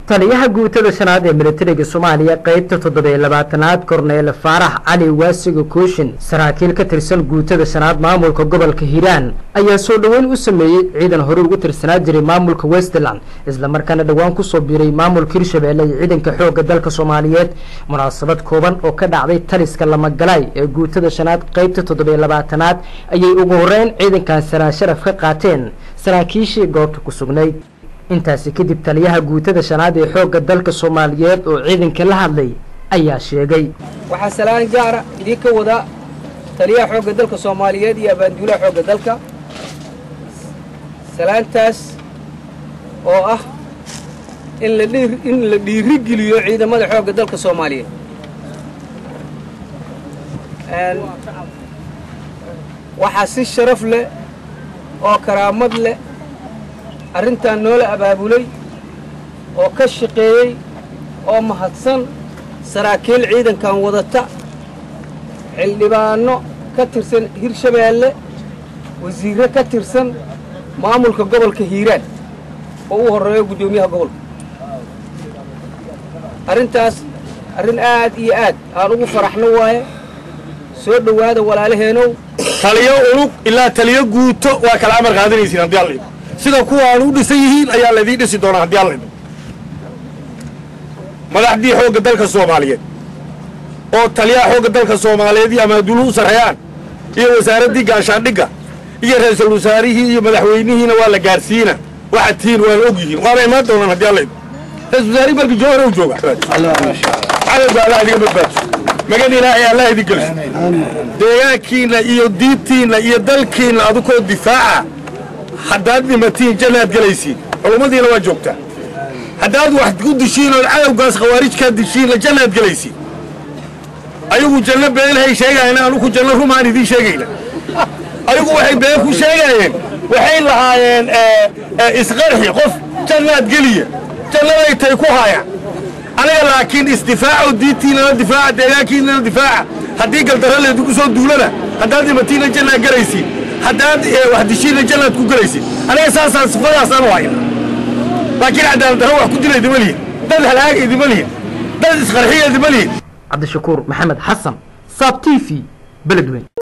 taliyaha guutada shanaad ee militariga Soomaaliya qaybta 27aad Korneel Faarax Cali Waasiga Kooshin saraakiil ka tirsan guutada shanaad maamulka gobolka Hiiraan ayaa soo dhaweyn u sameeyay ciidan hore ugu tirsanaa jiray maamulka Westland isla markaana dhawaan ku soo biiray maamulka Hirshabeelle iyo ciidanka xoogga dalka Soomaaliyeed munaasabad kooban oo ka dhacday taliska Lamagalay ee guutada shanaad qaybta 27aad ayay ugu horeyn ciidankan sharaf ka qaateen saraakiishii goobta ku sugnayd intaasi kadib taliyaha guutada shanaad ee xoogga dalka Soomaaliyeed oo ciidanka la hadlay ayaa sheegay waxa salaan gaar ah idinka wada taliyaha xoogga dalka Soomaaliyeed iyo abaanduulaha xoogga dalka salaantaas oo ah in la dhiirigeliyo ciidamada xoogga dalka Soomaaliyeed waxa si sharaf leh oo karaamad leh arrintan noola abaabulay oo ka shaqeeyay oo mahadsan saraakiil ciidankan wadata xildhibaano ka tirsan Hirshabeelle wasiirro ka tirsan maamulka gobolka Hiiraan oo u horeeyo gudoomiyaha gobolka arrintaas arrin aad iyo aad aan ugu faraxno waaye soo dhawaada walaalaheenow taliyo ulug ilaa taliyo guuto waa kala amar qaadanaysiin haddii alla sida kuwaan u dhisan yihiin ayaa la idin dhisi doonaa haddii alla madaxdii xoogga dalka Soomaaliyeed oo taliyaha xoogga dalka Soomaaliyeed iyo amaaduluhu sarayaan iyo wasaaraddii gaashaandhigga iyo ra'iisul wasaarihii iyo madaxweynihiina waa la gaarsiina waxa tiin waa og yihiin waana imaan doonaan haddii alla ra'iisul wasaarihi markii joohar uu jooga Allah idiga badbaado magan ilaahay Allah idin geliyo deegaankiina iyo diintiina iyo dalkiina adukoo difaaca haddaad dhimatiin jannaad galaysiin culumadiina waa joogtaa haddaad wax ku dishiin oo cadowgaas khawaarijkaa dishiinna jannaad galaysiin ayagu janno beenhay sheegayeen anugu janno rumaan idiin sheegayna ayagu waxay been ku sheegayeen waxay lahaayeen isqarxi qof jannaad geliya jannaday tay ku haayaan aniga laakiin isdifaaco diintiina difaaca deegaankiina difaaca haddii galdarro leedugu soo duulana haddaad dhimatiina jannaad galaysiin haddaad wax dishiina jannaad ku galaysiin aniga saasaan sifadaasaan u hayna laakiin cadaalad darro wax ku dilay idima lihin dad halaag idima lihin dad isqarxiya idima lihin Cabdishakuur Maxamed Xasan Sab TV Beledweyne